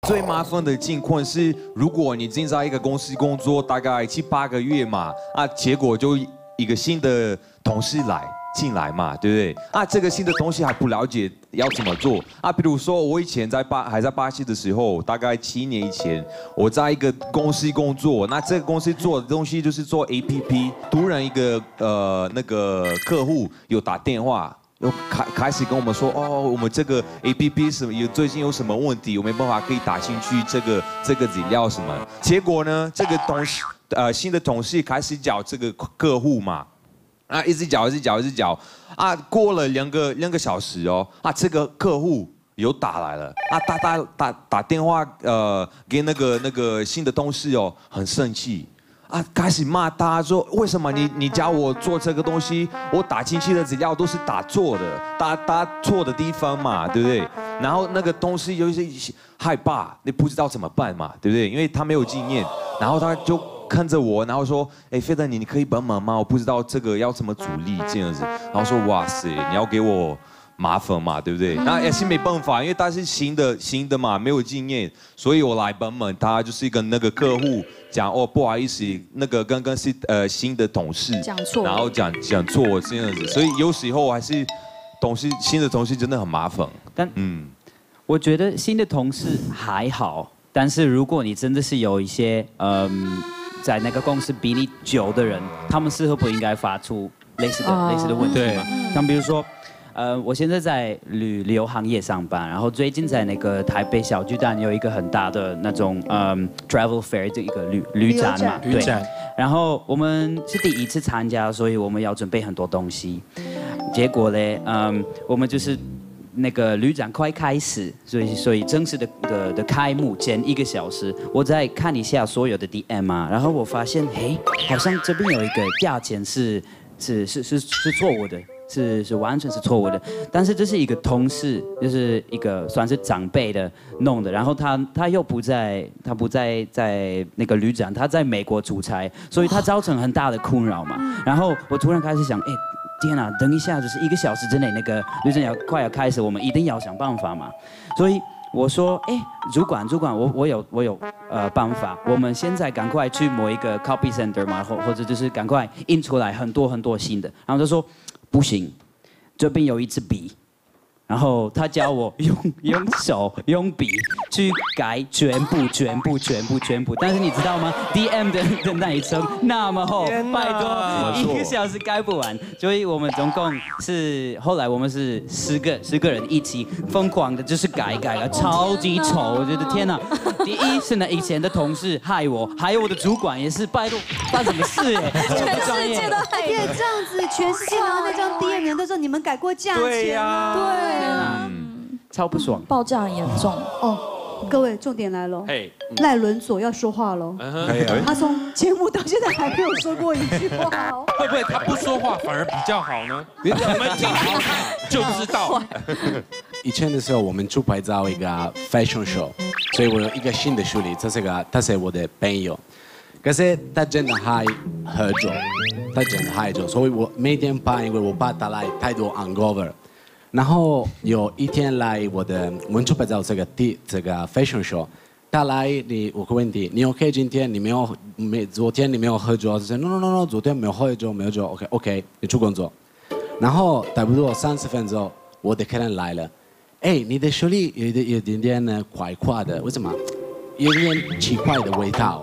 最麻烦的境况是，如果你进在一个公司工作大概7、8个月嘛，结果就一个新的同事进来嘛，对不对？这个新的东西还不了解要怎么做比如说我以前还在巴西的时候，大概7年以前，我在一个公司工作，那这个公司做的东西就是做 APP， 突然一个那个客户有打电话。又开始跟我们说我们这个 APP 最近有什么问题，我没办法可以打进去这个资料什么。结果呢，这个新的同事开始找这个客户嘛，一直找过了两个小时这个客户有打来了打电话给那个新的同事很生气。开始骂他说为什么你叫我做这个东西，我打进去的资料都是打错的，打错的地方嘛，对不对？然后那个东西有些害怕，你不知道怎么办嘛，对不对？因为他没有经验，然后他就看着我，然后说，费德你可以帮忙吗？我不知道这个要怎么处理这样子，然后说哇塞，你要给我麻烦嘛，对不对？那也是没办法，因为他是新的嘛，没有经验，所以我来帮忙他，就是跟那个客户讲不好意思，那个刚刚是新的同事讲错， 然后讲错这样子，所以有时候还是新的同事真的很麻烦。 但我觉得新的同事还好，但是如果你真的是有一些在那个公司比你久的人，他们是会不会应该发出类似的问题嘛？像比如说。我现在在旅游行业上班，然后最近在那个台北小巨蛋有一个很大的那种travel fair 这一个旅展嘛，对。然后我们是第一次参加，所以我们要准备很多东西。结果呢，我们就是那个旅展快开始，所以正式的开幕前1个小时，我再看一下所有的 DM 然后我发现，好像这边有一个价钱是错误的。是完全是错误的，但是这是一个同事，就是一个算是长辈的弄的，然后他又不在那个旅展，他在美国出差，所以他造成很大的困扰嘛。然后我突然开始想，天哪，等一下就是1个小时之内那个旅展快要开始，我们一定要想办法嘛。所以我说，主管，我有办法，我们现在赶快去某一个 copy center 嘛，或者就是赶快印出来很多新的，然后他说。不行，这边有一支笔，然后他教我用手用笔去改全部，但是你知道吗 ？DM 的那一层那么厚，拜托1个小时改不完，所以我们总共后来我们是10个人一起疯狂的，就是改了，超级丑，我觉得天哪！第一是以前的同事害我，还有我的主管也是，拜托办什么事全世界都害你， 这样子，全世界拿那张 DM 人都说你们改过价钱， 对啊， 超不爽， 报价很严重各位，重点来了，赖伦佐要说话喽。他从节目到现在还没有说过一句话会不会他不说话反而比较好呢？你们听听看就知道。 以前的时候，我们去拍照一个 fashion show， 所以我有一个新的助理，他是我的朋友，可是他真的还喝酒，所以我每天拍，因为我怕他来太多 hangover。然后有一天来我们去拍照这个 fashion show， 他来我个问题，你 OK？ 今天昨天你没有喝酒？他说 No， 昨天没有喝酒，没有酒 ，OK， 你去工作。然后差不多30分钟，我的客人来了，你的手里有一点点怪怪的，为什么？有点奇怪的味道。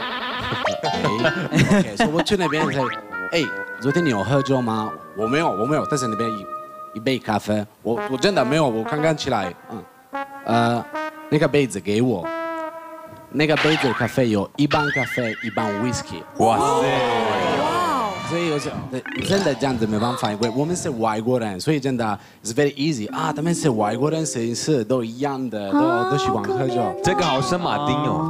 所以我去那边说，昨天你有喝酒吗？我没有，但是那边一杯咖啡，我真的没有，我刚刚起来，那个杯子给我，那个杯子的咖啡有一半咖啡，一半 whisky， 哇塞， 所以真的这样子没办法，因为我们是外国人，所以真的 is very easy 他们是外国人，摄影师都一样的，都喜欢喝酒， 这个好圣马丁哦。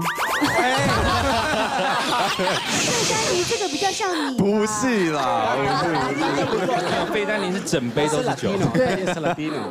所以丹尼这个比较像你， 不是啦， 费丹尼是整杯都是酒， 对，是 Latino。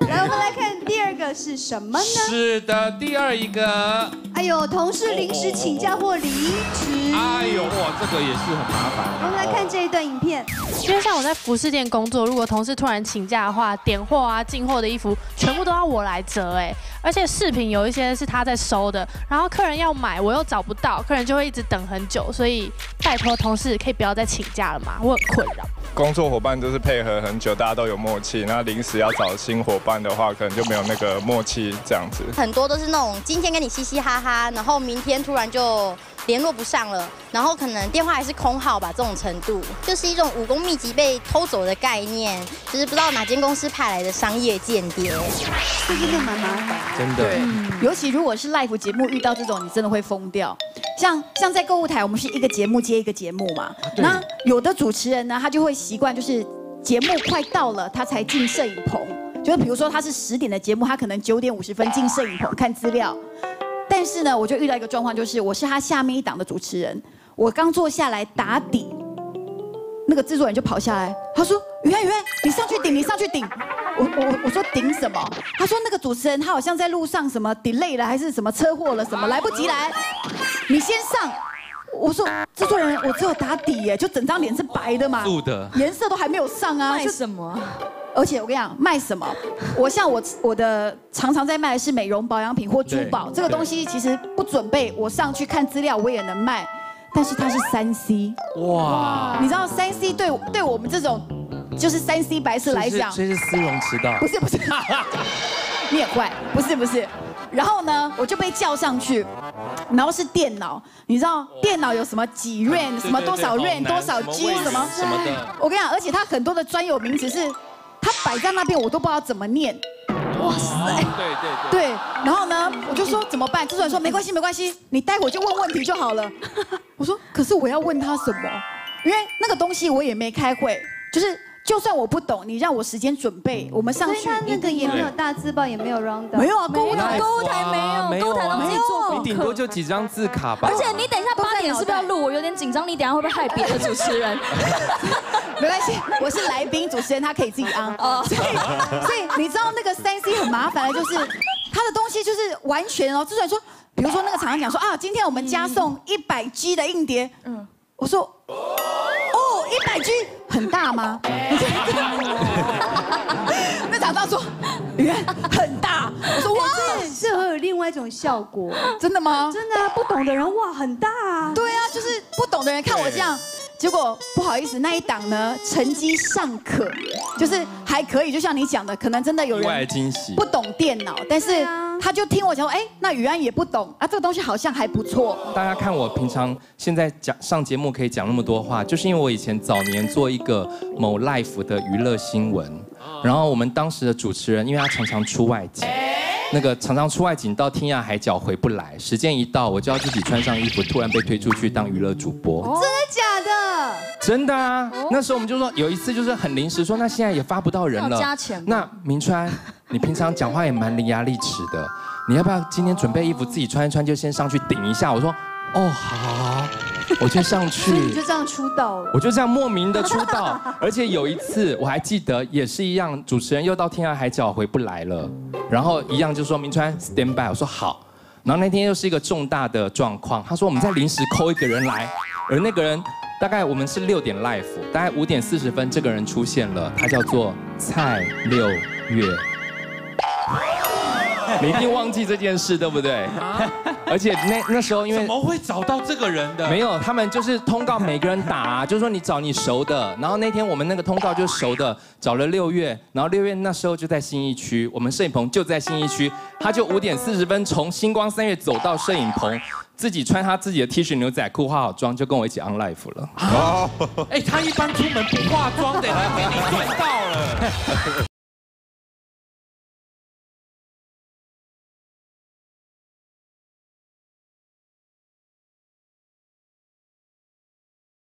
来，我们来看第二个是什么呢？ 是的，第二一个。 哎呦，同事临时请假或离职。 哎呦，哇，这个也是很麻烦。 我们来看这一段影片。 因为像我在服饰店工作，如果同事突然请假的话，点货啊、进货的衣服全部都要我来折哎，而且饰品有一些是他在收的，然后客人要买我又找不到，客人就会一直等很久，所以拜托同事可以不要再请假了嘛，我很困扰。 工作伙伴都是配合很久，大家都有默契，那临时要找新伙伴的话，可能就没有那个默契这样子。 很多都是那种今天跟你嘻嘻哈哈，然后明天突然就联络不上了，然后可能电话还是空号吧，这种程度就是一种武功秘籍被偷走的概念，就是不知道哪间公司派来的商业间谍。 这真的蛮麻烦， 真的。 尤其如果是 live 节目遇到这种，你真的会疯掉。像在购物台，我们是一个节目接一个节目嘛。那有的主持人呢，他就会习惯就是节目快到了，他才进摄影棚。就是比如说他是10点的节目，他可能9点50分进摄影棚看资料。但是呢，我就遇到一个状况，就是我是他下面一档的主持人，我刚坐下来打底，那个制作人就跑下来，他说：“雨安，你上去顶，你上去顶。”我说顶什么？他说那个主持人他好像在路上什么 delay 了，还是什么车祸了，什么来不及来，你先上。我说制作人，我只有打底耶，就整张脸是白的嘛， 素的， 颜色都还没有上啊。 卖什么？而且我跟你讲，卖什么？我的常常在卖的是美容保养品或珠宝，这个东西其实不准备，我上去看资料我也能卖，但是它是3C， 哇！你知道3C 对我们这种就是3C 白痴来讲， 所以是丝绒迟到， 不是，你也怪，不是。然后呢，我就被叫上去，然后是电脑，你知道电脑有什么几 RAM， 什么多少 RAM， 多少 G 什么的。 我跟你讲，而且它很多的专有名词是，它摆在那边我都不知道怎么念。哇塞！对。然后呢，我就说怎么办？制作人说没关系，你待会就问问题就好了。我说可是我要问他什么？因为那个东西我也没开会，就算我不懂，你让我时间准备，我们上去。 所以他那个也没有大字报，也没有 round， 没有啊，购物台没有，购物台都自己做功课， 你顶多就几张字卡吧。 而且你等一下8点是不是要录？我有点紧张，你等一下会不会害别的主持人？ 没关系，我是来宾，主持人他可以自己安。所以你知道那个3C 很麻烦的，就是他的东西就是完全哦，制作人说，比如说那个厂商讲说啊，今天我们加送100G 的硬碟，我说100G 很大吗？那厂商说很大，我说哇， 这很适合有另外一种效果。 真的吗？ 真的啊，不懂的人哇很大啊。 对啊，就是不懂的人看我这样。结果不好意思，那一档呢成绩尚可，就是还可以，就像你讲的，可能真的有人不懂电脑，但是他就听我讲说，哎，那雨安也不懂啊，这个东西好像还不错。 大家看我平常现在上节目可以讲那么多话，就是因为我以前早年做一个某 Life 的娱乐新闻，然后我们当时的主持人，因为他常常出外景。那个常常出外景到天涯海角回不来，时间一到我就要自己穿上衣服，突然被推出去当娱乐主播。 真的假的？ 真的啊！那时候我们就说有一次就是很临时说，那现在也发不到人了， 加钱。 那明川，你平常讲话也蛮伶牙俐齿的，你要不要今天准备衣服自己穿一穿，就先上去顶一下？我说哦好。我就上去， 所以你就这样出道了。 我就这样莫名的出道，而且有一次我还记得，也是一样，主持人又到天涯海角回不来了，然后一样就说明川 stand by， 我说好，然后那天又是一个重大的状况，他说我们再临时扣一个人来，而那个人大概我们是6点 live， 大概5点40分这个人出现了，他叫做蔡六月。你一定忘记这件事，对不对？而且那时候因为怎么会找到这个人的？没有，他们就是通告每个人打，就是说你找你熟的。然后那天我们那个通告就是熟的，找了6月，然后6月那时候就在信义区，我们摄影棚就在信义区，他就5点40分从星光3月走到摄影棚，自己穿他自己的 T 恤牛仔裤，化好妆就跟我一起 on live 了。哦，哎，他一般出门不化妆的，他给你赚到了。